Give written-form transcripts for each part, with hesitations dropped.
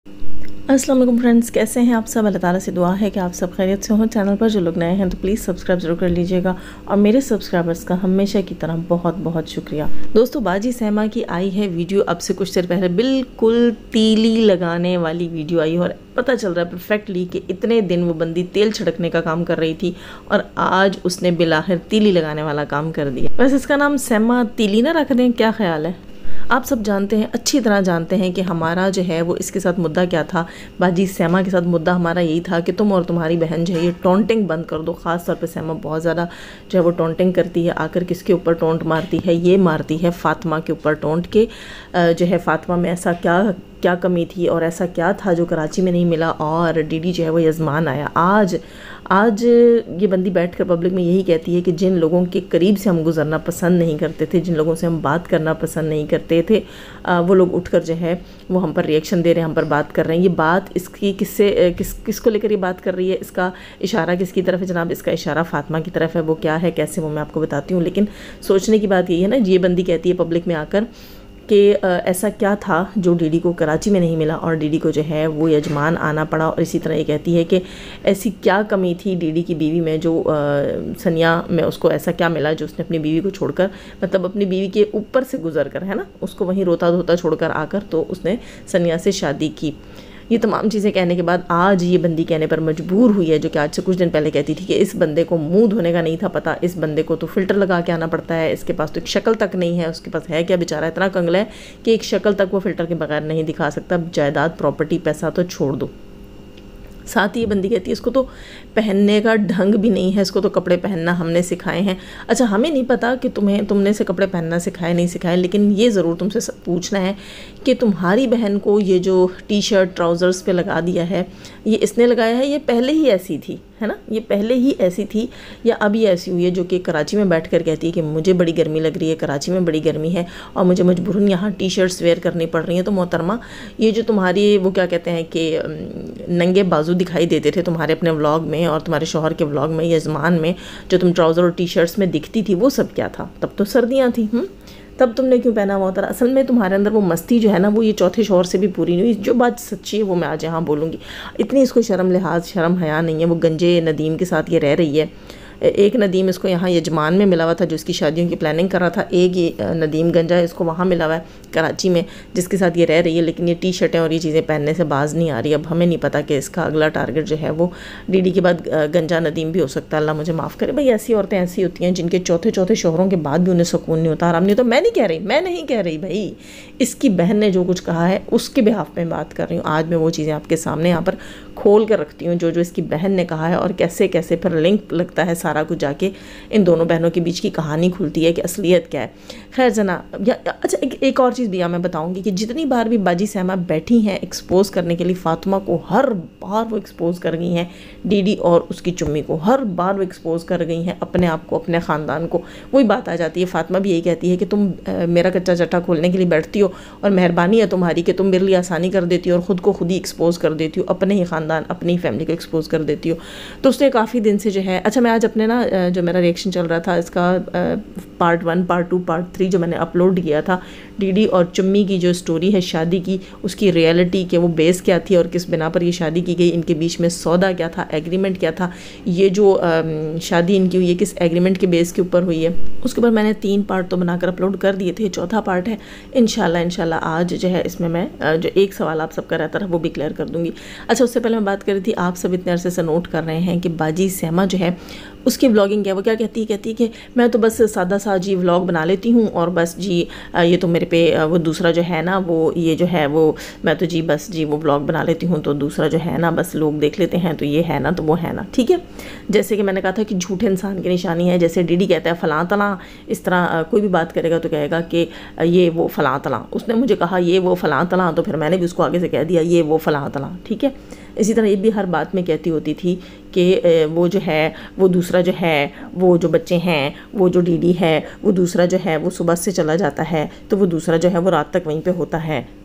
अस्सलाम वालेकुम फ्रेंड्स, कैसे हैं आप सब। अल्लाह ताला से दुआ है कि आप सब खैरियत से हों। चैनल पर जो लोग नए हैं तो प्लीज़ सब्सक्राइब ज़रूर कर लीजिएगा और मेरे सब्सक्राइबर्स का हमेशा की तरह बहुत बहुत शुक्रिया। दोस्तों, बाजी सहमा की आई है वीडियो अब से कुछ देर पहले, बिल्कुल तीली लगाने वाली वीडियो आई और पता चल रहा है परफेक्टली कि इतने दिन वो बंदी तेल छिड़कने का काम कर रही थी और आज उसने बिलाखिर तीली लगाने वाला काम कर दिया। वैसे इसका नाम सहमा तीली ना रख दें, क्या ख़्याल है। आप सब जानते हैं, अच्छी तरह जानते हैं कि हमारा जो है वो इसके साथ मुद्दा क्या था। बाजी सहमा के साथ मुद्दा हमारा यही था कि तुम और तुम्हारी बहन जो है ये टॉन्टिंग बंद कर दो। ख़ास तौर पे सहमा बहुत ज़्यादा जो है वो टॉन्टिंग करती है। आकर किसके ऊपर टॉन्ट मारती है, ये मारती है फ़ातिमा के ऊपर टॉन्ट के। जो है फ़ातिमा में ऐसा क्या कमी थी और ऐसा क्या था जो कराची में नहीं मिला और डीडी जो है वो यजमान आया। आज ये बंदी बैठकर पब्लिक में यही कहती है कि जिन लोगों के करीब से हम गुजरना पसंद नहीं करते थे, जिन लोगों से हम बात करना पसंद नहीं करते थे, वो लोग उठकर जो है वो हम पर रिएक्शन दे रहे हैं, हम पर बात कर रहे हैं। ये बात इसकी किसको लेकर ये बात कर रही है, इसका इशारा किसकी तरफ है जनाब। इसका इशारा फ़ातिमा की तरफ है। वो क्या है, कैसे, वो मैं आपको बताती हूँ। लेकिन सोचने की बात यही है ना, ये बंदी कहती है पब्लिक में आकर कि ऐसा क्या था जो डीडी को कराची में नहीं मिला और डीडी को जो है वो यजमान आना पड़ा। और इसी तरह ये कहती है कि ऐसी क्या कमी थी डीडी की बीवी में जो सनिया में उसको ऐसा क्या मिला जो उसने अपनी बीवी को छोड़कर, मतलब अपनी बीवी के ऊपर से गुजर कर, है ना, उसको वहीं रोता धोता छोड़कर आकर तो उसने सनिया से शादी की। ये तमाम चीज़ें कहने के बाद आज ये बंदी कहने पर मजबूर हुई है, जो कि आज से कुछ दिन पहले कहती थी कि इस बंदे को मुंह धोने का नहीं था पता, इस बंदे को तो फ़िल्टर लगा के आना पड़ता है, इसके पास तो एक शक्ल तक नहीं है। उसके पास है क्या, बेचारा इतना कंगला है कि एक शक्ल तक वो फ़िल्टर के बगैर नहीं दिखा सकता। जायदाद, प्रॉपर्टी, पैसा तो छोड़ दो। साथ ही ये बंदी कहती है इसको तो पहनने का ढंग भी नहीं है, इसको तो कपड़े पहनना हमने सिखाए हैं। अच्छा, हमें नहीं पता कि तुमने से कपड़े पहनना सिखाए नहीं सिखाए, लेकिन ये ज़रूर तुमसे पूछना है कि तुम्हारी बहन को ये जो टी शर्ट ट्राउज़र्स पे लगा दिया है, ये इसने लगाया है, ये पहले ही ऐसी थी, है ना, ये पहले ही ऐसी थी या अब ये ऐसी हुई है। जो कि कराची में बैठकर कहती है कि मुझे बड़ी गर्मी लग रही है, कराची में बड़ी गर्मी है और मुझे मजबूरन यहाँ टी शर्ट्स वेयर करनी पड़ रही हैं। तो मोहतरमा, ये जो तुम्हारी वो क्या कहते हैं कि नंगे बाजू दिखाई देते थे तुम्हारे अपने व्लॉग में और तुम्हारे शौहर के व्लॉग में, यजमान में, जो तुम ट्राउज़र और टी शर्ट्स में दिखती थी, वो सब क्या था। तब तो सर्दियाँ थी, तब तुमने क्यों पहना हुआ था। असल में तुम्हारे अंदर वो मस्ती जो है ना, वो ये चौथे शौहर से भी पूरी नहीं हुई। जो बात सच्ची है वो मैं आज यहाँ बोलूँगी। इतनी इसको शर्म हया नहीं है। वो गंजे नदीम के साथ ये रह रही है। एक नदीम इसको यहाँ यजमान में मिला हुआ था जो इसकी शादियों की प्लानिंग कर रहा था, एक ये नदीम गंजा इसको वहाँ मिला हुआ है कराची में जिसके साथ ये रह रही है। लेकिन ये टी शर्टें और ये चीज़ें पहनने से बाज नहीं आ रही। अब हमें नहीं पता कि इसका अगला टारगेट जो है वो डीडी के बाद गंजा नदीम भी हो सकता है। अल्लाह मुझे माफ़ करे। भाई, ऐसी औरतें ऐसी होती हैं जिनके चौथे शौहरों के बाद भी उन्हें सुकून नहीं होता, आराम नहीं। तो मैं नहीं कह रही भाई, इसकी बहन ने जो कुछ कहा है उसके बिहाफ में बात कर रही हूँ। आज मैं वो चीज़ें आपके सामने यहाँ पर खोल कर रखती हूँ जो इसकी बहन ने कहा है और कैसे कैसे फिर लिंक लगता है सारा कुछ, जाके इन दोनों बहनों के बीच की कहानी खुलती है कि असलियत क्या है। खैर जनाब, अच्छा एक और चीज़ भी मैं बताऊंगी कि जितनी बार भी बाजी सहमा बैठी हैं एक्सपोज करने के लिए फ़ातिमा को, हर बार वो एक्सपोज कर गई हैं डीडी और उसकी चुम्मी को। हर बार वो एक्सपोज कर गई हैं अपने आप को, अपने ख़ानदान को। वही बात आ जाती है, फ़ातिमा भी यही कहती है कि तुम मेरा कच्चा चट्टा खोलने के लिए बैठती हो और मेहरबानी है तुम्हारी कि तुम मेरे लिए आसानी कर देती हो और ख़ुद को खुद ही एक्सपोज कर देती हो, अपने ही ख़ानदान, अपनी ही फैमिली को एक्सपोज कर देती हो। तो उसने काफ़ी दिन से जो है, अच्छा मैं आज अपने ना जो मेरा रिएक्शन चल रहा था इसका पार्ट 1, पार्ट 2, पार्ट 3 जो मैंने अपलोड किया था, डीडी और चुम्मी की जो स्टोरी है शादी की, उसकी रियलिटी के वो बेस क्या थी और किस बिना पर ये शादी की गई, इनके बीच में सौदा क्या था, एग्रीमेंट क्या था, ये जो शादी इनकी हुई है किस एग्रीमेंट के बेस के ऊपर हुई है, उसके ऊपर मैंने 3 पार्ट तो बनाकर अपलोड कर दिए थे। चौथा पार्ट है इंशाल्लाह आज जो है इसमें मैं जो एक सवाल आप सबका रहता रहा वो भी क्लियर कर दूँगी। अच्छा, उससे पहले मैं बात कर रही थी, आप सब इतने अरसे से नोट कर रहे हैं कि बाजी सहमा जो है उसकी व्लॉगिंग क्या, वो क्या कहती है कि मैं तो बस सादा सा जी व्लॉग बना लेती हूँ और बस जी ये तो मेरे पे वो दूसरा जो है ना वो ये जो है वो मैं तो जी बस जी वो व्लॉग बना लेती हूँ तो दूसरा जो है ना बस लोग देख लेते हैं, तो ये है ना तो वो है ना। ठीक है, जैसे कि मैंने कहा था कि झूठे इंसान की निशानी है। जैसे डीडी कहता है फलां तलां, इस तरह कोई भी बात करेगा तो कहेगा कि ये वो फलां तलां। उसने मुझे कहा ये वो फलां तलां, तो फिर मैंने भी उसको आगे से कह दिया ये वो फलां तलां। ठीक है, इसी तरह ये भी हर बात में कहती होती थी कि वो जो है वो दूसरा जो है वो जो बच्चे हैं वो जो डीडी है वो दूसरा जो है वो सुबह से चला जाता है तो वो दूसरा जो है वो रात तक वहीं पे होता है।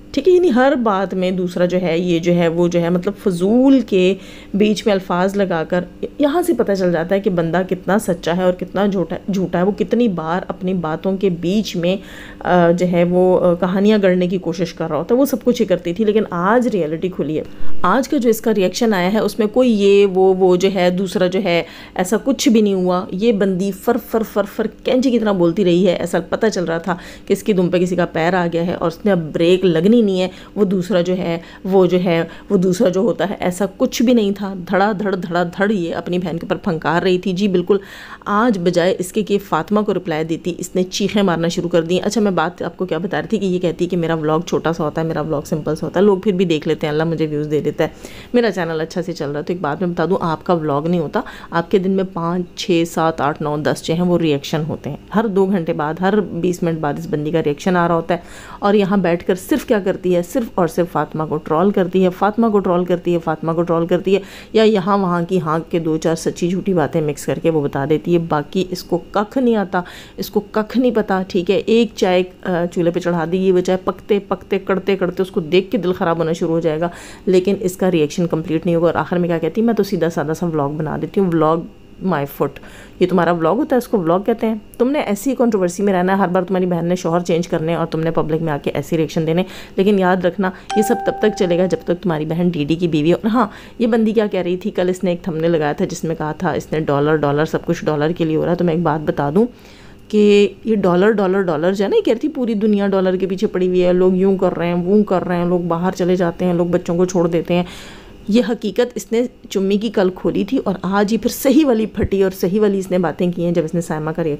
ٹھیک ہے، یعنی ہر بات میں دوسرا جو ہے یہ جو ہے وہ جو ہے مطلب فضول کے بیچ میں الفاظ لگا کر یہاں سے پتہ چل جاتا ہے کہ بندہ کتنا سچا ہے اور کتنا جھوٹا ہے. وہ کتنی بار اپنی باتوں کے بیچ میں جو ہے وہ کہانیاں گڑھنے کی کوشش کر رہا ہوتا ہے. وہ سب کچھ ہی کرتی تھی، لیکن آج ریئلٹی کھلی ہے. آج کا جو اس کا ریئیکشن آیا ہے اس میں کوئی یہ وہ جو ہے دوسرا جو ہے ایسا کچھ بھی نہیں ہوا. یہ بندی فر کینچی کی طرح بولتی رہی ہے. ایسا پتہ چل رہا تھا کہ اس کی دم پہ کسی کا پیر آ گیا ہے اور اس نے اب بریک لگنی نہیں ہے. وہ دوسرا جو ہے وہ دوسرا جو ہوتا ہے ایسا کچھ بھی نہیں تھا. دھڑا دھڑ یہ اپنی بہن کے اوپر پھنکار رہی تھی. جی بالکل. آج بجائے اس کے کہ فاطمہ کو رپلائی دیتی، اس نے چیخیں مارنا شروع کر دی. اچھا میں بات آپ کو کیا بتا رہی تھی کہ یہ کہتی ہے کہ میرا ولاگ چھوٹا سا ہوتا ہے، میرا ولاگ سمپل سا ہوتا ہے، لوگ پھر بھی دیکھ لیتے ہیں، اللہ مجھے ویوز دے دیتا ہے، میرا چینل اچھا سے چل رہا ہے. تو ایک بات میں بتا دوں، آپ کا ولاگ نہیں ہوتا، آپ کے دن میں 5 6 7 8 9 10 جو ہیں وہ ریئیکشن ہوتے ہیں. ہر 2 گھنٹے بعد، ہر 20 منٹ بعد اس بندی کا ریئیکشن آ رہا ہوتا ہے. اور یہاں بیٹھ کر صرف کیا کرتی ہے، صرف اور صرف فاطمہ کو ٹرول کرتی ہے، فاطمہ کو ٹرول کرتی ہے، یا یہاں وہاں کی ہانک کے 2 4 سچی جھوٹی باتیں مکس کر کے وہ بتا دیتی ہے. باقی اس کو ککھ نہیں آتا، اس کو ککھ نہیں پتا. ٹھیک ہے، ایک چائے چولہے پہ چڑھا دی، یہ وہ چائے پکتے کرتے اس کو دیکھ کے دل خراب ہونا شروع ہو جائے گا، لیکن اس کا ریئیکشن کمپلیٹ نہیں ہوگا. اور آخر میں کیا کہتی ہے، میں تو سیدھا سادہ سا ولاگ بنا دیتی ہوں، ولاگ مائی فٹ. یہ تمہارا ولاگ ہوتا ہے، اس کو ولاگ کہتے ہیں. تم نے ایسی کنٹروورسی میں رہنا ہے، ہر بار تمہاری بہن نے شوہر چینج کرنے اور تم نے پبلک میں آ کے ایسی ریئیکشن دینے. لیکن یاد رکھنا یہ سب تب تک چلے گا جب تک تمہاری بہن ڈی ڈی کی بیوی. اور ہاں، یہ بندی کیا کہہ رہی تھی، کل اس نے ایک تھمبنیل لگایا تھا جس میں کہا تھا اس نے ڈالر سب کچھ ڈالر کے لیے ہو رہا ہے. تو میں ایک بات بتا دوں کہ یہ ڈالر جو ہے نا، یہ کہتی پوری دنیا ڈالر کے پیچھے پڑی ہوئی ہے، لوگ یوں کر رہے ہیں، وہ کر رہے ہیں، لوگ باہر چلے جاتے ہیں، لوگ بچوں کو چھوڑ دیتے ہیں. یہ حقیقت اس نے چمی کی کل کھولی تھی، اور آج ہی پھر صحیح والی پھٹی اور صحیح والی اس نے باتیں کی ہیں. جب اس نے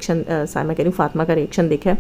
فاطمہ کا ریئیکشن دیکھا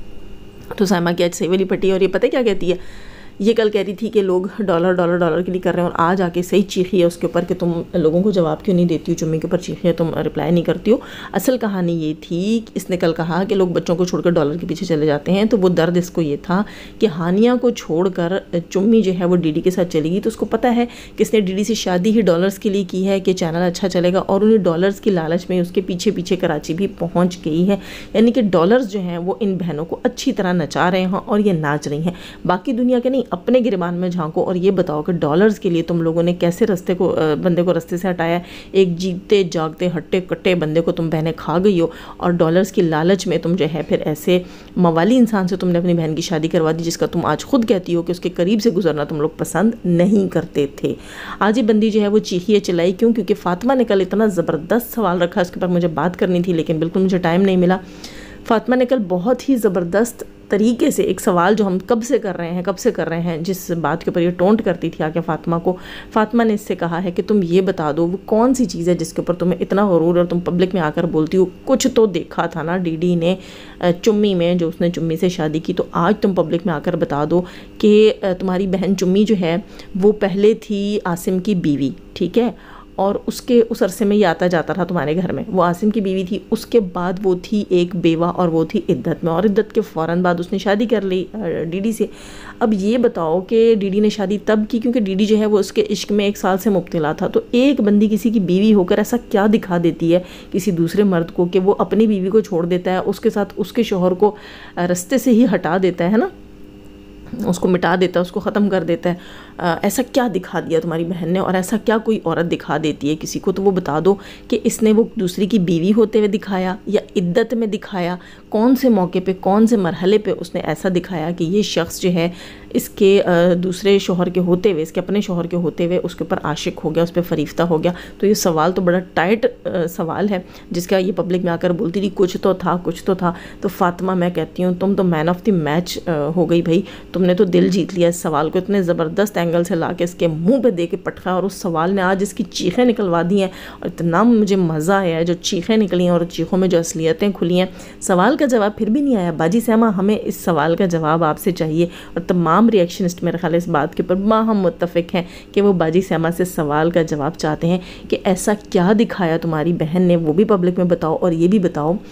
ہے تو سائمہ کی آج صحیح والی پھٹی. اور یہ پتہ کیا کہتی ہے، یہ کل کہہ رہی تھی کہ لوگ ڈالر کے لیے کر رہے ہیں، اور آج آ کے صحیح چیخی ہے اس کے اوپر کہ تم لوگوں کو جواب کیوں نہیں دیتی ہو، چمی کے اوپر چیخی ہے، تم رپلائی نہیں کرتی ہو. اصل کہانی یہ تھی کہ اس نے کل کہا کہ لوگ بچوں کو چھوڑ کر ڈالر کے پیچھے چلے جاتے ہیں. تو وہ درد اس کو یہ تھا کہ ہانیہ کو چھوڑ کر چمی جو ہے وہ ڈی ڈی کے ساتھ چلی گئی. تو اس کو پتہ ہے کہ اس نے ڈی ڈی سے شادی ہی ڈالرز کے لیے کی ہے کہ چینل اچھا چلے گا، اور انہیں ڈالرز کی لالچ میں اس کے پیچھے کراچی بھی پہنچ گئی ہے. یعنی کہ ڈالرز جو ہیں وہ ان بہنوں کو اچھی طرح نچا رہے ہیں اور یہ ناچ رہی ہیں. باقی دنیا کے نہیں، اپنے گریبان میں جھانکو اور یہ بتاؤ کہ ڈالرز کے لیے تم لوگوں نے کیسے بندے کو رستے سے ہٹایا. ایک جیتے جاگتے ہٹے کٹے بندے کو تم بہنیں کھا گئی ہو، اور ڈالرز کی لالچ میں تم جو ہے پھر ایسے موالی انسان سے تم نے اپنی بہن کی شادی کروا دی، جس کا تم آج خود کہتی ہو کہ اس کے قریب سے گزرنا تم لوگ پسند نہیں کرتے تھے. آج یہ بندی جو ہے وہ چیخی چلائی. کیوں؟ کیونکہ فاطمہ نے کل اتنا زبردست سوال رکھا، اس کے پر مجھے بات کرنی تھی لیکن بالکل مجھے ٹائم نہیں ملا. فاطمہ نے کل بہت ہی زبردست طریقے سے ایک سوال جو ہم کب سے کر رہے ہیں جس بات کے اوپر یہ ٹونٹ کرتی تھی آکے فاطمہ نے اس سے کہا ہے کہ تم یہ بتا دو وہ کون سی چیز ہے جس کے اوپر تمہیں اتنا غرور اور تم پبلک میں آ کر بولتی ہو. کچھ تو دیکھا تھا نا ڈی ڈی نے چمی میں، جو اس نے چمی سے شادی کی. تو آج تم پبلک میں آ کر بتا دو کہ تمہاری بہن چمی جو ہے وہ پہلے تھی عاصم کی بیوی، ٹھیک ہے، اور اس عرصے میں یہ آتا جاتا رہا تمہارے گھر میں. وہ عاصم کی بیوی تھی، اس کے بعد وہ تھی ایک بیوہ اور وہ تھی عدت میں، اور عدت کے فوراً بعد اس نے شادی کر لی ڈی ڈی سے. اب یہ بتاؤ کہ ڈی ڈی نے شادی تب کی کیونکہ ڈی ڈی جو ہے وہ اس کے عشق میں 1 سال سے مبتلا تھا. تو ایک بندی کسی کی بیوی ہو کر ایسا کیا دکھا دیتی ہے کسی دوسرے مرد کو کہ وہ اپنی بیوی کو چھوڑ دیتا ہے، اس کے ساتھ اس کے شوہر کو رستے سے ہی ہٹا دیتا ہے نا، اس کو مٹا دیتا ہے، اس کو ختم کر دیتا ہے. ایسا کیا دکھا دیا تمہاری بہن نے، اور ایسا کیا کوئی عورت دکھا دیتی ہے کسی کو؟ تو وہ بتا دو کہ اس نے وہ دوسری کی بیوی ہوتے ہوئے دکھایا یا عدت میں دکھایا، کون سے موقع پہ، کون سے مرحلے پہ اس نے ایسا دکھایا کہ یہ شخص جو ہے اس کے دوسرے شوہر کے ہوتے ہوئے، اس کے اپنے شوہر کے ہوتے ہوئے اس کے اوپر عاشق ہو گیا، اس پہ فریفتہ ہو گیا. تو یہ سوال تو بڑا ٹائٹ سوال ہے جس کا یہ پبلک میں آ کر بولتی تھی کچھ تو تھا. تو فاطمہ میں کہتی ہوں تم تو مین آف دی میچ ہو گئی بھائی. تم نے تو دل جیت لیا. اس سوال کو اتنے زبردست اینگل سے لا کے اس کے منہ پہ دے کے پٹکا، اور اس سوال نے آج اس کی چیخیں نکلوا دی ہیں، اور اتنا مجھے مزہ آیا ہے جو چیخیں نکلی ہیں اور چیخوں میں جو اصلیتیں کھلی ہیں. سوال کا جواب پھر بھی نہیں آیا. باجی سیمہ، ہمیں اس سوال کا جواب آپ سے چاہیے، اور تمام ریئیکشنسٹ میرے خیال اس بات کے اوپر باہم متفق ہیں کہ وہ باجی سیمہ سے سوال کا جواب چاہتے ہیں کہ ایسا کیا دکھایا تمہاری بہن نے، وہ بھی پبلک میں بتاؤ. اور یہ بھی بتاؤ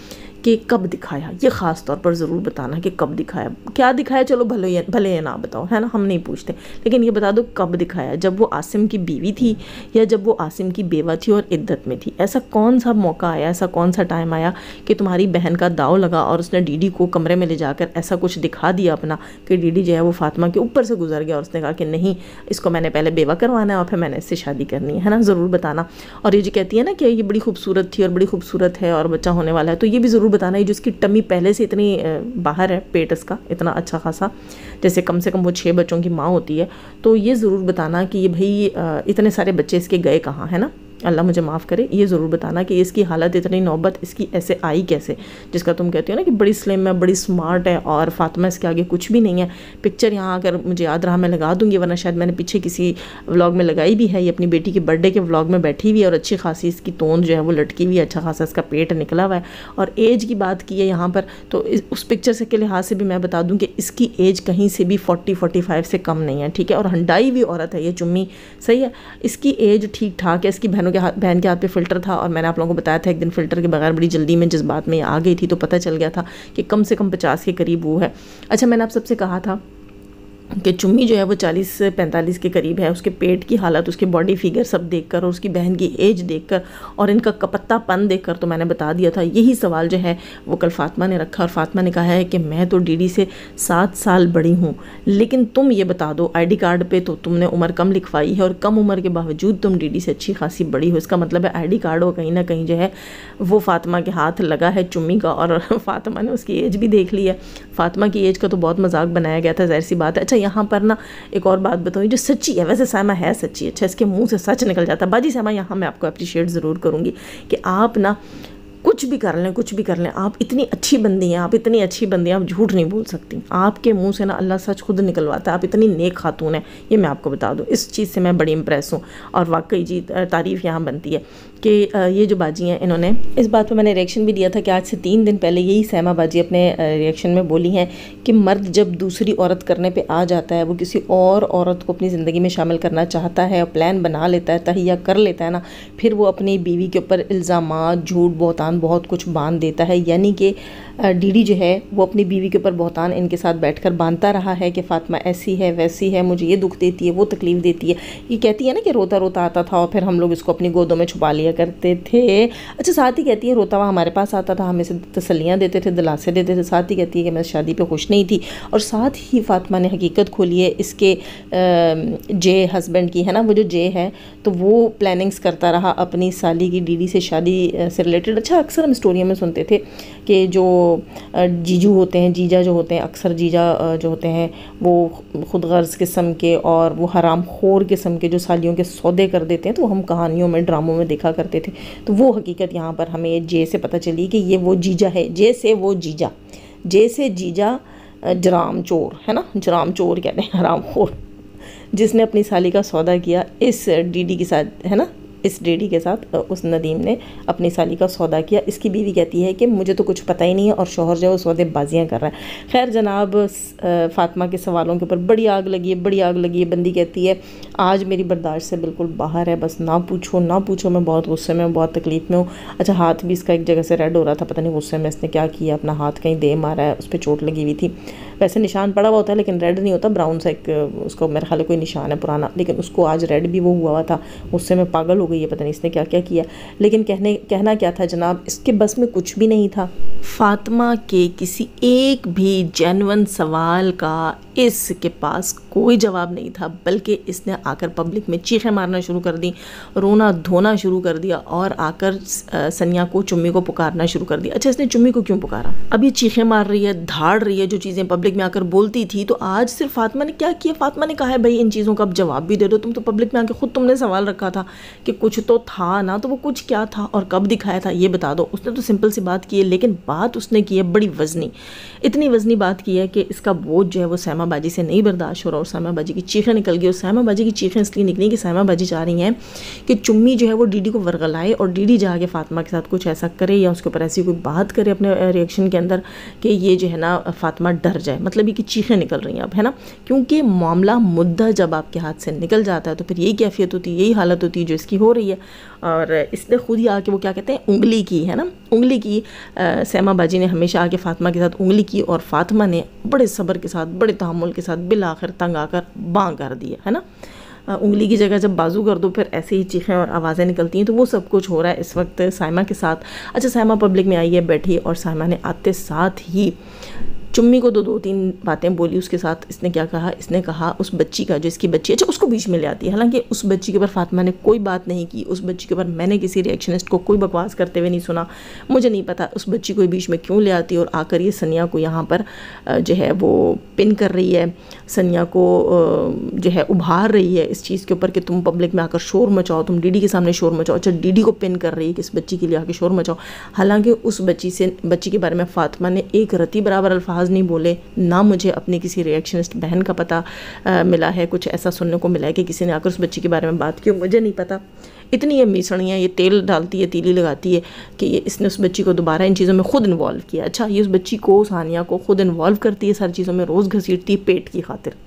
کہ کب دکھایا، یہ خاص طور پر ضرور بتانا کہ کب دکھایا، کیا دکھایا چلو بھلے یہ نہ بتاؤ ہے نا، ہم نہیں پوچھتے، لیکن یہ بتا دو کب دکھایا، جب وہ عاصم کی بیوی تھی یا جب وہ عاصم کی بیوہ تھی اور عدت میں تھی؟ ایسا کون سا موقع آیا، ایسا کون سا ٹائم آیا کہ تمہاری بہن کا داؤ لگا اور اس نے ڈی ڈی کو کمرے میں لے جا کر ایسا کچھ دکھا دیا اپنا کہ ڈی ڈی جو ہے وہ فاطمہ کے اوپر سے گزر گیا اور اس نے کہا کہ نہیں اس کو میں نے پہلے بیوہ کروانا ہے اور پھر میں نے اس سے شادی کرنی ہے نا، ضرور بتانا۔ اور یہ جو کہتی ہے نا کہ یہ بڑی خوبصورت تھی اور بڑی خوبصورت ہے اور بچہ ہونے والا ہے، تو یہ بھی ضرور بتانا، یہ جو اس کی ٹمی پہلے سے اتنی باہر ہے، پیٹ اس کا اتنا اچھا خاصا، جیسے کم سے کم وہ 6 بچوں کی ماں ہوتی ہے، تو یہ ضرور بتانا کہ یہ بھئی اتنے سارے بچے اس کے گئے کہاں ہے نا، اللہ مجھے معاف کرے، یہ ضرور بتانا کہ اس کی حالت اتنی نوبت اس کی ایسے آئی کیسے، جس کا تم کہتے ہو نا کہ بڑی سلم ہے، بڑی سمارٹ ہے اور فاطمہ اس کے آگے کچھ بھی نہیں ہے۔ پکچر یہاں اگر مجھے یاد رہا میں لگا دوں گی، ورنہ شاید میں نے پیچھے کسی ولاگ میں لگائی بھی ہے، یہ اپنی بیٹی کے برتھ ڈے کے ولاگ میں بیٹھی ہوئی ہے اور اچھی خاصی اس کی توند جو ہے وہ لٹکی ہوئی ہے، اچھا خاصا اس کا پیٹ نکلا ہوا ہے۔ اور ایج کی بات کی ہے یہاں پر، تو اس پکچر سے کے لحاظ سے بھی میں بتا دوں کہ اس کی ایج کہیں سے بھی 40-45 سے کم نہیں ہے، ٹھیک ہے، اور ہنڈائی ہوئی عورت ہے یہ چمی، صحیح ہے، اس کی ایج ٹھیک ٹھاک ہے۔ اس کی بہن کے ہاتھ پہ فلٹر تھا اور میں نے آپ لوگوں کو بتایا تھا ایک دن فلٹر کے بغیر بڑی جلدی میں جذبات میں آ گئی تھی، تو پتہ چل گیا تھا کہ کم سے کم 50 کے قریب وہ ہے۔ اچھا میں نے آپ سب سے کہا تھا کہ چمی جو ہے وہ 40-45 کے قریب ہے، اس کے پیٹ کی حالت، اس کے باڈی فگر سب دیکھ کر اور اس کی بہن کی ایج دیکھ کر اور ان کا کپتہ پن دیکھ کر تو میں نے بتا دیا تھا۔ یہی سوال جو ہے وہ کل فاطمہ نے رکھا اور فاطمہ نے کہا ہے کہ میں تو ڈی ڈی سے 7 سال بڑی ہوں، لیکن تم یہ بتا دو آئی ڈی کارڈ پہ تو تم نے عمر کم لکھوائی ہے اور کم عمر کے باوجود تم ڈی ڈی سے اچھی خاصی بڑی ہو، اس کا مطلب ہے آئی ڈی کارڈ وہ کہیں نہ کہیں جو ہے وہ فاطمہ کے ہاتھ لگا ہے چمی کا، اور فاطمہ نے اس کی ایج بھی دیکھ لی ہے۔ فاطمہ کی ایج کا تو بہت مذاق بنایا گیا تھا، ظاہر سی بات ہے۔ اچھا یہاں پر نا ایک اور بات بتاؤں جو سچی ہے، ویسے سائمہ ہے سچی، اچھا اس کے منہ سے سچ نکل جاتا ہے باجی سائمہ، یہاں میں آپ کو اپریشیٹ ضرور کروں گی کہ آپ نا کچھ بھی کر لیں، آپ اتنی اچھی بندی ہیں، آپ جھوٹ نہیں بول سکتی، آپ کے منہ سے نا اللہ سچ خود نکلواتا ہے، آپ اتنی نیک خاتون ہیں، یہ میں آپ کو بتا دوں، اس چیز سے میں بڑی امپریس ہوں اور واقعی جی تعریف یہاں بنتی ہے کہ یہ جو باجی ہیں انہوں نے اس بات پہ میں نے ریئیکشن بھی دیا تھا کہ آج سے 3 دن پہلے یہی سائمہ باجی اپنے ریئیکشن میں بولی ہیں کہ مرد جب دوسری عورت کرنے پہ آ جاتا ہے، وہ کسی اور عورت کو اپنی زندگی میں شامل کرنا چاہتا ہے اور پلان بنا لیتا ہے، تہیہ کر لیتا ہے نا، پھر وہ اپنی بیوی کے اوپر الزامات، جھوٹ، بہتان بہت کچھ باندھ دیتا ہے، یعنی کہ ڈی ڈی جو ہے وہ اپنی بیوی کے اوپر بہتان ان کے ساتھ بیٹھ کر باندھتا رہا ہے کہ فاطمہ ایسی ہے ویسی ہے، مجھے یہ دکھ دیتی ہے، وہ تکلیف دیتی ہے، یہ کہتی ہے نا کہ روتا روتا آتا تھا اور پھر ہم لوگ اس کو اپنی گودوں میں چھپا لیا کرتے تھے۔ اچھا ساتھ ہی کہتی ہے روتا ہوا ہمارے پاس آتا تھا، ہمیں سے تسلیاں دیتے تھے، دلاسے دیتے تھے، ساتھ ہی کہتی ہے کہ میں شادی پہ خوش نہیں تھی، اور ساتھ ہی فاطمہ نے حقیقت کھولی ہے اس کے جے ہسبینڈ کی، ہے نا، وہ جو جے ہے تو وہ پلاننگز کرتا رہا اپنی سالی کی ڈی ڈی سے شادی سے ریلیٹڈ۔ اچھا اکثر ہم اسٹوریوں میں سنتے تھے کہ جو جیجو ہوتے ہیں، جیجا جو ہوتے ہیں، اکثر جیجا جو ہوتے ہیں وہ خود غرض قسم کے اور وہ حرام خور قسم کے جو سالیوں کے سودے کر دیتے ہیں، تو ہم کہانیوں میں ڈراموں میں دیکھا کرتے تھے، تو وہ حقیقت یہاں پر ہمیں جے سے پتہ چلی کہ یہ وہ جیجا ہے، جے سے وہ جیجا، جے سے جیجا جرام چور ہے نا، جرام چور کہتے ہیں، حرام خور، جس نے اپنی سالی کا سودا کیا اس ڈی ڈی کے ساتھ، ہے نا، اس ڈی ڈی کے ساتھ اس ندیم نے اپنی سالی کا سودا کیا۔ اس کی بیوی کہتی ہے کہ مجھے تو کچھ پتہ ہی نہیں ہے اور شوہر جو ہے وہ سودے بازیاں کر رہا ہے۔ خیر جناب فاطمہ کے سوالوں کے اوپر بڑی آگ لگی ہے، بندی کہتی ہے آج میری برداشت سے بالکل باہر ہے، بس نہ پوچھو، میں بہت غصے میں ہوں، بہت تکلیف میں ہوں۔ اچھا ہاتھ بھی اس کا ایک جگہ سے ریڈ ہو رہا تھا، پتہ نہیں غصے میں اس نے کیا کیا، اپنا ہاتھ کہیں دے مارا ہے، اس پہ چوٹ لگی ہوئی تھی، ویسے نشان پڑا ہوا ہوتا ہے لیکن ریڈ نہیں ہوتا، براؤن سا ایک اس کو میرے خیال کوئی نشان ہے پرانا، لیکن اس کو آج ریڈ بھی وہ ہوا تھا، غصے میں پاگل ہو گئی ہے، پتہ نہیں اس نے کیا کیا، لیکن کہنا کیا تھا جناب، اس کے بس میں کچھ بھی نہیں تھا۔ فاطمہ کے کسی ایک بھی جینون سوال کا اس کے پاس کوئی جواب نہیں تھا، بلکہ اس نے آ کر پبلک میں چیخیں مارنا شروع کر دی، رونا دھونا شروع کر دیا اور آ کر سنیا کو، چمی کو پکارنا شروع کر دیا۔ اچھا اس نے چمی کو کیوں پکارا؟ اب یہ چیخیں مار رہی ہے، دھاڑ رہی ہے جو چیزیں پبلک میں آ کر بولتی تھی، تو آج صرف فاطمہ نے کیا کیا؟ فاطمہ نے کہا ہے بھائی ان چیزوں کا اب جواب بھی دے دو، تم تو پبلک میں آ کے خود تم نے سوال رکھا تھا کہ کچھ تو تھا نا، تو وہ کچھ کیا تھا اور کب دکھایا تھا یہ بتا دو۔ اس نے تو سمپل سی بات کی ہے، لیکن بات اس نے کی ہے بڑی وزنی، اتنی وزنی بات کی ہے کہ اس کا بوجھ جو ہے وہ سائمہ باجی سے نہیں برداشت ہو رہا، اور سائمہ باجی کی چیخیں نکل گئی، اور سائمہ باجی کی چیخیں اس لیے نکلی کہ سائمہ باجی چاہ رہی ہیں کہ چمی جو ہے وہ ڈی ڈی کو ورغلائے اور ڈی ڈی جا کے فاطمہ کے ساتھ کچھ ایسا کرے یا اس کے اوپر ایسی کوئی بات کرے اپنے ریئیکشن کے اندر کہ یہ جو ہے نا فاطمہ ڈر جائے۔ ہے، مطلب یہ کہ چیخیں نکل رہی ہیں اب، ہے نا، کیونکہ معاملہ مدعا جب آپ کے ہاتھ سے نکل جاتا ہے تو پھر یہی کیفیت ہوتی ہے، یہی حالت ہوتی ہے جو اس کی ہو رہی ہے۔ اور اس نے خود ہی آ کے وہ کیا کہتے ہیں انگلی کی، ہے نا، انگلی کی، سیما باجی نے ہمیشہ آ کے فاطمہ کے ساتھ انگلی کی، اور فاطمہ نے بڑے صبر کے ساتھ بڑے تحمل کے ساتھ بالآخر تنگ آ کر باں کر دیا، ہے نا۔ انگلی کی جگہ جب بازو کر دو پھر ایسے ہی چیخیں اور آوازیں نکلتی ہیں، تو وہ سب کچھ ہو رہا ہے اس وقت سائمہ کے ساتھ۔ اچھا، سائمہ پبلک میں آئی ہے، بیٹھی، اور سائمہ نے آتے ساتھ ہی چمی کو دو تین باتیں بولی اس کے ساتھ۔ اس نے کیا کہا، اس نے کہا اس بچی کا، جو اس کی بچی، اچھا اس کو بیچ میں لے آتی ہے، حالانکہ اس بچی کے اوپر فاطمہ نے کوئی بات نہیں کی، اس بچی کے اوپر میں نے کسی ریئیکشنسٹ کو کوئی بکواس کرتے ہوئے نہیں سنا، مجھے نہیں پتا اس بچی کو بیچ میں کیوں لے آتی، اور آ کر یہ سنیا کو یہاں پر جو ہے وہ پن کر رہی ہے، سنیا کو جو ہے ابھار رہی ہے اس چیز کے اوپر کہ تم پبلک میں آ کر شور مچاؤ، تم ڈی ڈی کے سامنے شور مچاؤ۔ اچھا، ڈی ڈی کو پن کر رہی ہے کہ اس بچی کے لیے آ کے شور مچاؤ، حالانکہ اس بچی کے بارے میں فاطمہ نے ایک رتی برابر الفاظ نہیں بولے، نہ مجھے اپنی کسی ریئیکشنسٹ بہن کا پتہ ملا ہے، کچھ ایسا سننے کو ملا ہے کہ کسی نے آ کر اس بچی کے بارے میں بات کی، مجھے نہیں پتا۔ اتنی یہ میسڑیاں، یہ تیل ڈالتی ہے، تیلی لگاتی ہے کہ اس نے اس بچی کو دوبارہ ان چیزوں میں خود انوالو کیا۔ اچھا، یہ اس بچی کو، ثانیہ کو خود انوالو کرتی ہے ساری چیزوں میں، روز گھسیٹتی ہے پیٹ کی خاطر۔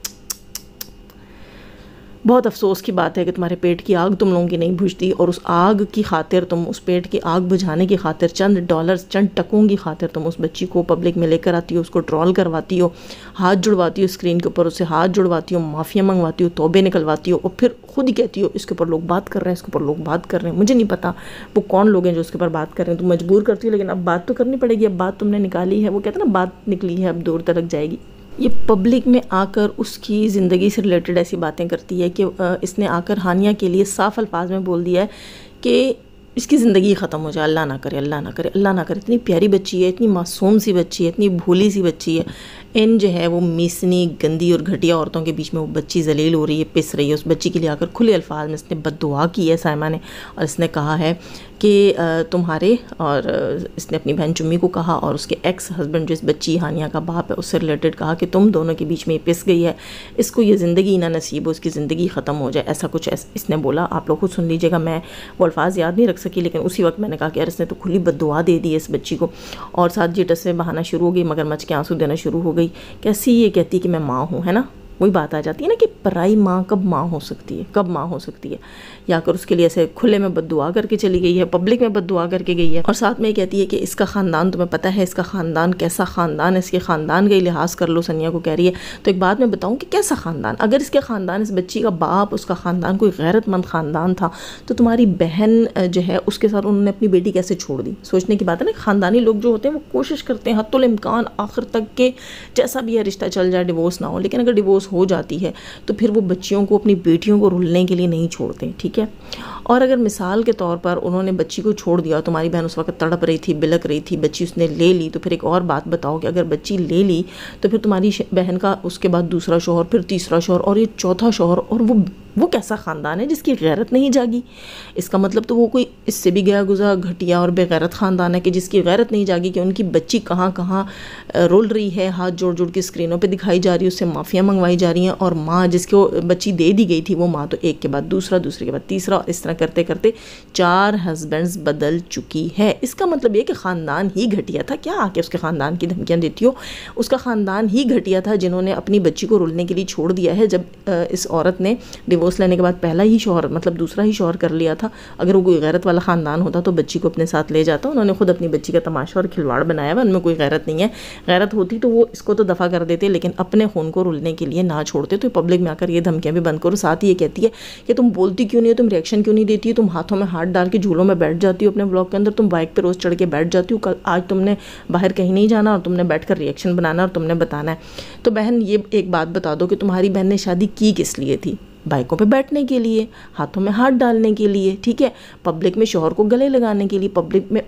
بہت افسوس کی بات ہے کہ تمہارے پیٹ کی آگ تم لوگوں کی نہیں بجھتی، اور اس آگ کی خاطر تم، اس پیٹ کی آگ بجھانے کی خاطر، چند ڈالرز، چند ٹکوں کی خاطر تم اس بچی کو پبلک میں لے کر آتی ہو، اس کو ٹرول کرواتی ہو، ہاتھ جڑواتی ہو اسکرین کے اوپر، اس سے ہاتھ جڑواتی ہو، معافیاں منگواتی ہو، توبے نکلواتی ہو، اور پھر خود ہی کہتی ہو اس کے اوپر لوگ بات کر رہے ہیں، اس کے اوپر لوگ بات کر رہے ہیں۔ مجھے نہیں پتا وہ کون لوگ ہیں جو اس کے اوپر بات کر رہے ہیں، تم مجبور کرتی ہو، لیکن اب بات تو کرنی پڑے گی، اب بات تم نے نکالی ہے، وہ کہتے ہیں نا بات نکلی ہے اب دور تلک جائے گی۔ یہ پبلک میں آ کر اس کی زندگی سے ریلیٹڈ ایسی باتیں کرتی ہے کہ اس نے آ کر ہانیہ کے لیے صاف الفاظ میں بول دیا ہے کہ اس کی زندگی ختم ہو جائے، اللہ نہ کرے، اللہ نہ کرے، اللہ نہ کرے۔ اتنی پیاری بچی ہے، اتنی معصوم سی بچی ہے، اتنی بھولی سی بچی ہے، ان جو ہے وہ میسنی، گندی اور گھٹیا عورتوں کے بیچ میں وہ بچی ذلیل ہو رہی ہے، پس رہی ہے۔ اس بچی کے لیے آ کر کھلے الفاظ میں اس نے بد دعا کی ہے سائمہ نے، اور اس نے کہا ہے کہ تمہارے، اور اس نے اپنی بہن چمی کو کہا، اور اس کے ایکس ہسبینڈ جو اس بچی ہانیہ کا باپ ہے اس سے ریلیٹڈ کہا کہ تم دونوں کے بیچ میں یہ پس گئی ہے، اس کو یہ زندگی نہ نصیب ہو، اس کی زندگی ختم ہو جائے، ایسا کچھ اس نے بولا۔ آپ لوگ خود سن لیجیے گا، میں وہ الفاظ یاد نہیں رکھ سکی، لیکن اسی وقت میں نے کہا کہ یار اس نے تو کھلی بد دعا دے دی ہے اس بچی کو۔ اور ساتھ جی ٹس سے بہانا شروع ہو گئی، مگرمچھ کے آنسو دینا شروع ہو گئی، کیسی یہ کہتی کہ میں ماں ہوں، ہے نا، وہی بات آ جاتی ہے نا کہ پرائی ماں کب ماں ہو سکتی ہے، کب ماں ہو سکتی ہے، یا کر اس کے لیے ایسے کھلے میں بد دعا کر کے چلی گئی ہے، پبلک میں بد دعا کر کے گئی ہے، اور ساتھ میں یہ کہتی ہے کہ اس کا خاندان تمہیں پتہ ہے، اس کا خاندان کیسا خاندان ہے، اس کے خاندان کا ہی لحاظ کر لو، سنیا کو کہہ رہی ہے۔ تو ایک بات میں بتاؤں کہ کیسا خاندان، اگر اس کے خاندان، اس بچی کا باپ، اس کا خاندان کوئی غیرت مند خاندان تھا تو تمہاری بہن جو ہے اس کے ساتھ انہوں نے اپنی بیٹی کیسے چھوڑ دی؟ سوچنے کی بات ہے نا، خاندانی لوگ جو ہوتے ہیں وہ کوشش کرتے ہیں حتی الامکان آخر تک کہ جیسا بھی ہے رشتہ چل جائے، ڈیورس نہ ہو، لیکن اگر ڈیورس ہو جاتی ہے تو پھر وہ بچیوں کو، اپنی بیٹیوں کو رلنے کے لیے نہیں چھوڑتے، ٹھیک ہے۔ اور اگر مثال کے طور پر انہوں نے بچی کو چھوڑ دیا، تمہاری بہن اس وقت تڑپ رہی تھی، بلک رہی تھی، بچی اس نے لے لی، تو پھر ایک اور بات بتاؤ کہ اگر بچی لے لی تو پھر تمہاری بہن کا اس کے بعد دوسرا شوہر، پھر تیسرا شوہر، اور یہ چوتھا شوہر، اور وہ کیسا خاندان ہے جس کی غیرت نہیں جاگی؟ اس کا مطلب تو وہ کوئی اس سے بھی گیا گزرا گھٹیا اور بے غیرت خاندان ہے کہ جس کی غیرت نہیں جاگی کہ ان کی بچی کہاں کہاں رول رہی ہے، ہاتھ جوڑ جوڑ کے اسکرینوں پہ دکھائی جا رہی ہے، اس سے معافیاں منگوائی جا رہی ہیں، اور ماں جس کو بچی دے دی گئی تھی وہ ماں تو ایک کے بعد دوسرا، دوسرے کے بعد تیسرا، اور اس طرح کرتے کرتے 4 ہسبینڈز بدل چکی ہے۔ اس کا مطلب یہ کہ خاندان ہی گھٹیا تھا، کیا آ کے اس کے خاندان کی دھمکیاں دیتی ہو؟ اس کا خاندان ہی گھٹیا تھا جنہوں نے اپنی بچی کو رلنے کے لیے چھوڑ دیا ہے۔ جب اس عورت نے ڈیورس لینے کے بعد پہلا ہی شوہر، مطلب دوسرا ہی شوہر کر لیا تھا، اگر وہ کوئی غیرت والا خاندان ہوتا تو بچی کو اپنے ساتھ لے جاتا۔ انہوں نے خود اپنی بچی کا تماشا اور کھلواڑ بنایا ہوا، ان میں کوئی غیرت نہیں ہے، غیرت ہوتی تو وہ اس کو تو دفع کر دیتے، لیکن اپنے خون کو رلنے کے لیے نہ چھوڑتے۔ تو پبلک میں آ کر یہ دھمکیاں بھی بند کرو۔ ساتھ ہی یہ کہتی ہے کہ تم بولتی کیوں نہیں ہو، تم ریئیکشن کیوں نہیں دیتی ہو، تم ہاتھوں میں ہاتھ ڈال کے جھولوں میں بیٹھ جاتی ہو اپنے بلاگ کے اندر، تم بائک پہ روز چڑھ کے بیٹھ جاتی ہو، آج تم نے باہر کہیں نہیں جانا اور تم نے بیٹھ کر ریئیکشن بنانا اور تم نے بتانا ہے۔ تو بہن یہ ایک بات بتا دو کہ تمہاری بہن نے شادی کی کس لیے تھی؟ بائکوں پہ بیٹھنے کے لیے، ہاتھوں میں ہاتھ ڈالنے کے لیے، ٹھیک ہے، پبلک میں شوہر کو گلے لگانے کے لیے،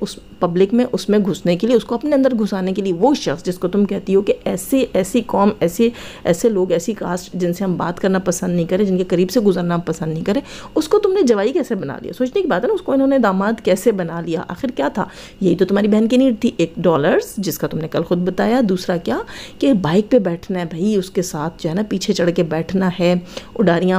پبلک میں اس میں گھسنے کے لیے، اس کو اپنے اندر گھسانے کے لیے۔ وہ شخص جس کو تم کہتی ہو کہ ایسی قوم، ایسے لوگ، ایسی کاسٹ جن سے ہم بات کرنا پسند نہیں کریں، جن کے قریب سے گزرنا پسند نہیں کریں، اس کو تم نے جوائی کیسے بنا لیا؟ سوچنے کی بات ہے نا، اس کو انہوں نے داماد کیسے بنا لیا؟ آخر کیا تھا؟ یہی تو تمہاری بہن کی نیڈ تھی، $1 جس کا تم نے کل خود بتایا، دوسرا کیا کہ بائک پہ بیٹھنا ہے بھائی، اس کے ساتھ جو ہے نا پیچھے چڑھ کے بیٹھنا ہے، اڈاریاں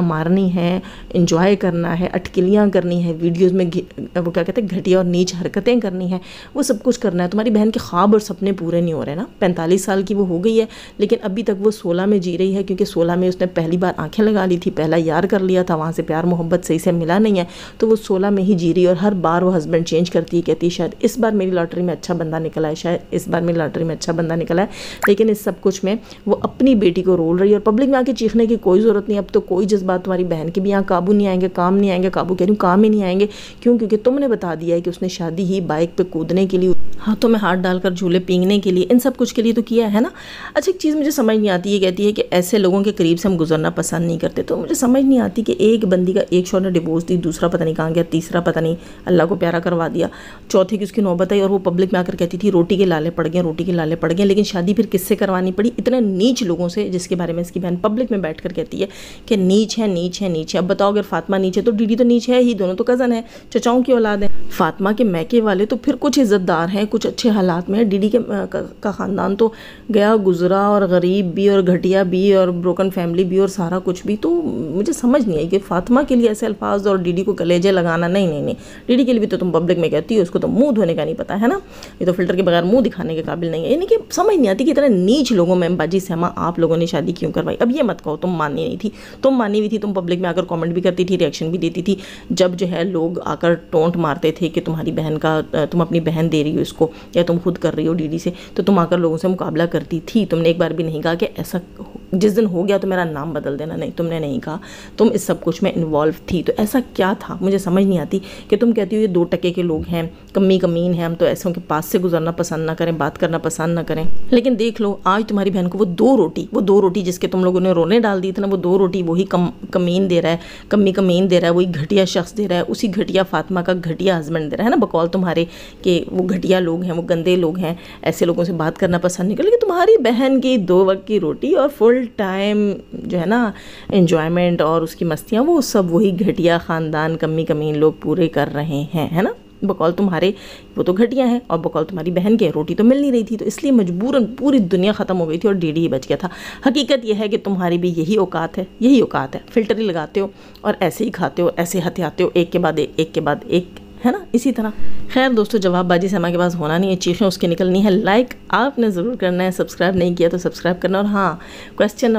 مارنی ہیں، انجوائے کرنا ہے، اٹکلیاں کرنی ہے، ویڈیوز میں وہ کیا کہتے ہیں گھٹیا اور نیچ حرکتیں کرنی ہیں، وہ سب کچھ کرنا ہے. تمہاری بہن کے خواب اور سپنے پورے نہیں ہو رہے نا. 45 سال کی وہ ہو گئی ہے لیکن ابھی تک وہ 16 میں جی رہی ہے، کیونکہ 16 میں اس نے پہلی بار آنکھیں لگا لی تھی، پہلا یار کر لیا تھا، وہاں سے پیار محبت صحیح سے ملا نہیں ہے، تو وہ 16 میں ہی جی رہی ہے. اور ہر بار وہ ہسبینڈ چینج کرتی ہے، کہتی ہے شاید اس بار میری لاٹری میں اچھا بندہ نکلا ہے، شاید اس بار میری لاٹری میں اچھا بندہ نکلا ہے. لیکن اس سب کچھ میں وہ اپنی بیٹی کو رول رہی ہے. اور پبلک میں آ کے چیخنے کی کوئی ضرورت نہیں. اب تو کوئی جذبات تمہاری بہن کے بھی یہاں قابو نہیں آئیں گے، کام نہیں آئیں گے، قابو کہہ رہی ہوں کام ہی نہیں آئیں گے. کیوں؟ کیونکہ تم نے بتا دیا ہے کہ اس نے شادی ہی بائک پہ کودنے کے لیے، ہاتھوں میں ہاتھ ڈال کر جھولے پینگنے کے لیے، ان سب کچھ کے لیے تو کیا ہے نا. اچھا ایک چیز مجھے سمجھ نہیں آتی، یہ کہتی ہے کہ ایسے لوگوں کے قریب سے ہم گزرنا پسند نہیں کرتے. تو مجھے سمجھ نہیں آتی کہ ایک بندی کا ایک شوہر نے ڈیورس دی، دوسرا پتہ نہیں کہاں گیا، تیسرا پتہ نہیں اللہ کو پیارا کروا دیا، چوتھی کی اس کی نوبت آئی اور وہ پبلک میں آ کر کہتی تھی روٹی کے لالے پڑ گئے، روٹی کے لالے پڑ گئے. لیکن شادی پھر کس سے کروانی پڑی؟ اتنے نیچ لوگوں سے، جس کے بارے میں اس کی بہن پبلک میں بیٹھ کر کہتی ہے کہ نیچ ہے، نیچ ہے، نیچ ہے. اب بتاؤ اگر فاطمہ نیچ ہے تو ڈیڈی تو نیچ ہے ہی، دونوں تو کزن ہیں، چچاؤں کی اولاد ہیں. فاطمہ کے میکے والے تو پھر کچھ عزت دار ہیں، کچھ اچھے حالات میں. ڈیڈی کا خاندان تو گیا گزرا اور غریب بھی اور گھٹیا بھی اور بروکن فیملی بھی اور سارا کچھ بھی. تو مجھے سمجھ نہیں آئی کہ فاطمہ کے لیے ایسے الفاظ اور ڈیڈی کو کلیجے لگانا. نہیں ڈیڈی کے لیے بھی تو تم پبلک میں کہتی ہو، اس کو تو منہ دھونے کا نہیں پتا ہے نا، یہ تو فلٹر کے بغیر منہ دکھانے کے قابل نہیں ہے. یعنی کہ سمجھ نہیں آتی کہ اتنے نیچ لوگوں میں باجی سیما آپ لوگوں نے شادی کیوں کروائی. اب یہ مت کہو تم ماننی نہیں تھی، تم مانی ہوئی تھی. تم پبلک میں آ کر کامنٹ بھی کرتی تھی، ریئیکشن بھی دیتی تھی. جب جو ہے لوگ آ کر ٹونٹ مارتے تھے کہ تمہاری بہن کا، تم اپنی بہن دے رہی ہو اس کو یا تم خود کر رہی ہو ڈیڈی سے، تو تم آ کر لوگوں سے مقابلہ کرتی تھی. تم نے ایک بار بھی نہیں کہا کہ ایسا جس دن ہو گیا تو میرا نام بدل دینا. نہیں، تم نے نہیں کہا. تم اس سب کچھ میں انوالو تھی. تو ایسا کیا تھا مجھے سمجھ نہیں آتی کہ تم کہتی ہو یہ 2 ٹکے کے لوگ ہیں، کمی کمین ہیں، ہم تو ایسوں کے پاس سے گزرنا پسند نہ کریں، بات کرنا پسند نہ کریں. لیکن دیکھ لو آج تمہاری بہن کو وہ دو روٹی جس کے تم لوگوں نے رونے ڈال دی تھے نا، وہ 2 روٹی وہی کمین دے رہا ہے، کمی کمین دے رہا ہے، وہی گھٹیا شخص دے رہا ہے، اسی گھٹیا فاطمہ کا گھٹیا ہسبینڈ دے رہا ہے نا، بقول تمہارے کہ وہ گھٹیا لوگ ہیں، وہ گندے لوگ ہیں، ایسے لوگوں سے بات کرنا پسند نہیں کریں. لیکن تمہاری بہن کی 2 وقت کی روٹی اور فل ٹائم جو ہے نا انجوائمنٹ اور اس کی مستیاں، وہ سب وہی گھٹیا خاندان کمی کمین لوگ پورے کر رہے ہیں، ہے نا. بقول تمہارے وہ تو گھٹیا ہیں اور بقول تمہاری بہن کے روٹی تو مل نہیں رہی تھی، تو اس لیے مجبوراً پوری دنیا ختم ہو گئی تھی اور ڈیڈی ہی بچ گیا تھا. حقیقت یہ ہے کہ تمہاری بھی یہی اوقات ہے، فلٹر ہی لگاتے ہو اور ایسے ہی کھاتے ہو، ایسے ہتھیاتے ہو، ایک کے بعد ایک ہے نا، اسی طرح. خیر دوستو، جواب باجی سیما کے پاس ہونا نہیں ہے، چیخیں اس کی نکلنی ہے. لائک آپ نے ضرور کرنا ہے، سبسکرائب نہیں کیا تو سبسکرائب کرنا. اور ہاں کویسچن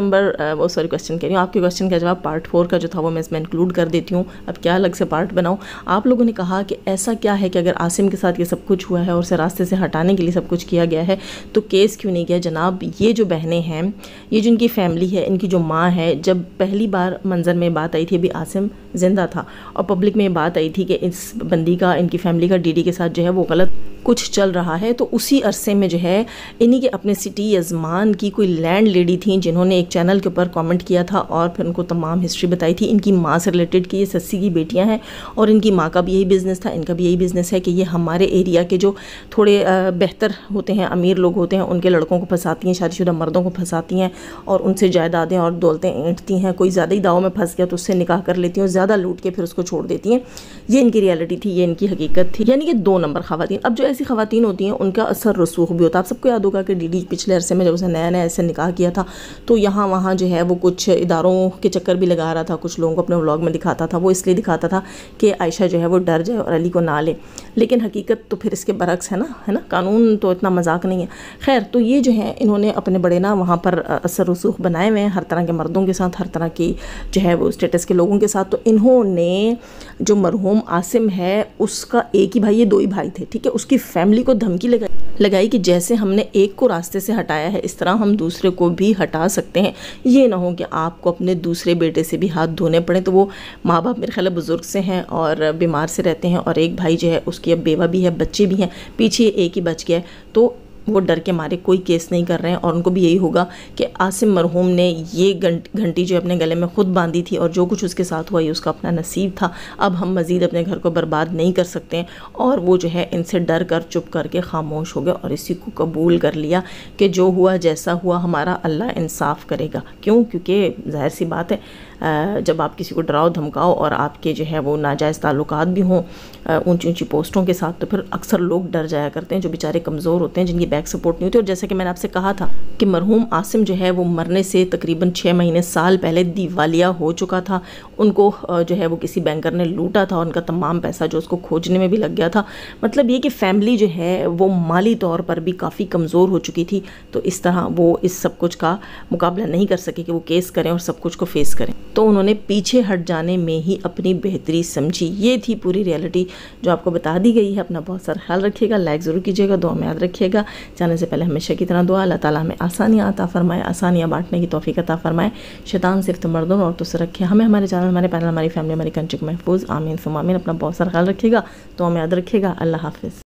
کہہ رہی ہوں، آپ کے کویسچن کا جواب پارٹ 4 کا جو تھا وہ میں اس میں انکلوڈ کر دیتی ہوں. اب کیا الگ سے پارٹ بناؤں؟ آپ لوگوں نے کہا کہ ایسا کیا ہے کہ اگر عاصم کے ساتھ یہ سب کچھ ہوا ہے اور اسے راستے سے ہٹانے کے لیے سب کچھ کیا گیا ہے تو کیس کیوں نہیں کیا؟ جناب یہ جو بہنیں ہیں، یہ جو ان کی فیملی ہے، ان کی جو ماں ہے، جب پہلی بار منظر میں بات آئی تھی، ابھی عاصم زندہ تھا اور پبلک میں یہ بات آئی تھی کہ اس بندی کا، ان کی فیملی کا ڈیڈی کے ساتھ جو ہے وہ غلط کچھ چل رہا ہے، تو اسی عرصے میں جو ہے انہی کے اپنے سٹی یزمان کی کوئی لینڈ لیڈی تھیں جنہوں نے ایک چینل کے اوپر کامنٹ کیا تھا اور پھر ان کو تمام ہسٹری بتائی تھی ان کی ماں سے ریلیٹڈ کہ یہ سسی کی بیٹیاں ہیں اور ان کی ماں کا بھی یہی بزنس تھا، ان کا بھی یہی بزنس ہے کہ یہ ہمارے ایریا کے جو تھوڑے بہتر ہوتے ہیں، امیر لوگ ہوتے ہیں، ان کے لڑکوں کو پھنساتی ہیں، شادی شدہ مردوں کو پھنساتی ہیں اور ان سے جائیدادیں اور دولتیں اینٹتی ہیں. کوئی زیادہ ہی داؤ میں پھنس گیا تو اس سے نکاح کر لیتی ہیں اور زیادہ لوٹ کے پھر اس کو چھوڑ دیتی ہیں. یہ ان کی ریالٹی تھی، یہ ان کی حقیقت تھی. یعنی کہ 2 نمبر خواتین. اب جو ایسی خواتین ہوتی ہیں ان کا اثر رسوخ بھی ہوتا ہے. آپ سب کو یاد ہوگا کہ ڈیڈی پچھلے عرصے میں جب اسے نیا ایسے نکاح کیا تھا تو یہاں وہاں جو ہے وہ کچھ اداروں کے چکر بھی لگا رہا تھا، کچھ لوگوں کو اپنے ولاگ میں دکھاتا تھا. وہ اس لیے دکھاتا تھا کہ عائشہ جو ہے وہ ڈر جائے اور علی کو نہ لے، لیکن حقیقت تو پھر اس کے برعکس ہے نا، قانون تو اتنا مذاق نہیں ہے. خیر، تو یہ جو ہے انہوں نے اپنے بڑے نا وہاں پر اثر رسوخ بنائے ہوئے ہیں ہر طرح کے مردوں کے ساتھ، ہر طرح کی جو ہے وہ اسٹیٹس کے لوگوں کے ساتھ. تو انہوں نے جو مرحوم عاصم ہے اس کا ایک ہی بھائی، یہ 2 ہی بھائی تھے، ٹھیک ہے، اس کی فیملی کو دھمکی لگائی کہ جیسے ہم نے ایک کو راستے سے ہٹایا ہے اس طرح ہم دوسرے کو بھی ہٹا سکتے ہیں. یہ نہ ہو کہ آپ کو اپنے دوسرے بیٹے سے بھی ہاتھ دھونے پڑیں. تو وہ ماں باپ میرے خیال ہے بزرگ سے ہیں اور بیمار سے رہتے ہیں اور ایک بھائی جو ہے اس کی اب بیوہ بھی ہے، بچے بھی ہیں، پیچھے ایک ہی بچ گیا ہے. تو وہ ڈر کے مارے کوئی کیس نہیں کر رہے ہیں اور ان کو بھی یہی ہوگا کہ عاصم مرحوم نے یہ گھنٹی جو اپنے گلے میں خود باندھی تھی اور جو کچھ اس کے ساتھ ہوا یہ اس کا اپنا نصیب تھا. اب ہم مزید اپنے گھر کو برباد نہیں کر سکتے ہیں. اور وہ جو ہے ان سے ڈر کر چپ کر کے خاموش ہو گیا اور اسی کو قبول کر لیا کہ جو ہوا جیسا ہوا ہمارا اللہ انصاف کرے گا. کیوں؟ کیونکہ ظاہر سی بات ہے جب آپ کسی کو ڈراؤ دھمکاؤ اور آپ کے جو ہے وہ ناجائز تعلقات بھی ہوں اونچی اونچی پوسٹوں کے ساتھ، تو پھر اکثر لوگ ڈر جایا کرتے ہیں جو بیچارے کمزور ہوتے ہیں، جن کی بیک سپورٹ نہیں ہوتی. اور جیسا کہ میں نے آپ سے کہا تھا کہ مرحوم عاصم جو ہے وہ مرنے سے تقریباً 6 مہینے سال پہلے دیوالیہ ہو چکا تھا. ان کو جو ہے وہ کسی بینکر نے لوٹا تھا، ان کا تمام پیسہ جو اس کو کھوجنے میں بھی لگ گیا تھا. مطلب یہ کہ فیملی جو ہے وہ مالی طور پر بھی کافی کمزور ہو چکی تھی، تو اس طرح وہ اس سب کچھ کا مقابلہ نہیں کر سکے کہ وہ کیس کریں اور سب کچھ کو فیس کریں. تو انہوں نے پیچھے ہٹ جانے میں ہی اپنی بہتری سمجھی. یہ تھی پوری ریئلٹی جو آپ کو بتا دی گئی ہے. اپنا بہت سارا خیال رکھیے گا، لائک ضرور کیجیے گا، دعا میں یاد رکھیے گا. جانے سے پہلے ہمیشہ کی طرح دعا، اللہ تعالیٰ ہمیں آسانیاں عطا فرمائے، آسانیاں بانٹنے کی توفیق عطا فرمائے. شیطان صرف مردوں اور عورتوں سے رکھے. ہمیں، ہمارے چینل، ہمارے پینل، ہماری فیملی، ہماری کنٹری کو محفوظ. آمین ثم آمین. اپنا بہت سارا خیال رکھیے گا، دعا میں یاد رکھیے گا. اللہ حافظ.